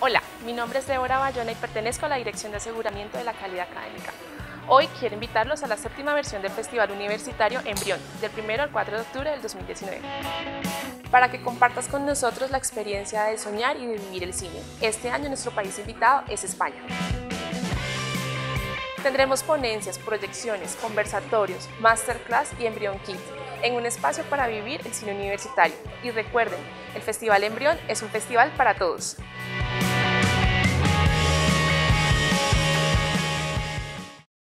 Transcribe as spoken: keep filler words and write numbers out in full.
Hola, mi nombre es Débora Bayona y pertenezco a la Dirección de Aseguramiento de la Calidad Académica. Hoy quiero invitarlos a la séptima versión del Festival Universitario Embrión, del primero al cuatro de octubre del dos mil diecinueve, para que compartas con nosotros la experiencia de soñar y de vivir el cine. Este año nuestro país invitado es España. Tendremos ponencias, proyecciones, conversatorios, masterclass y Embrión Kit, en un espacio para vivir el cine universitario. Y recuerden, el Festival Embrión es un festival para todos.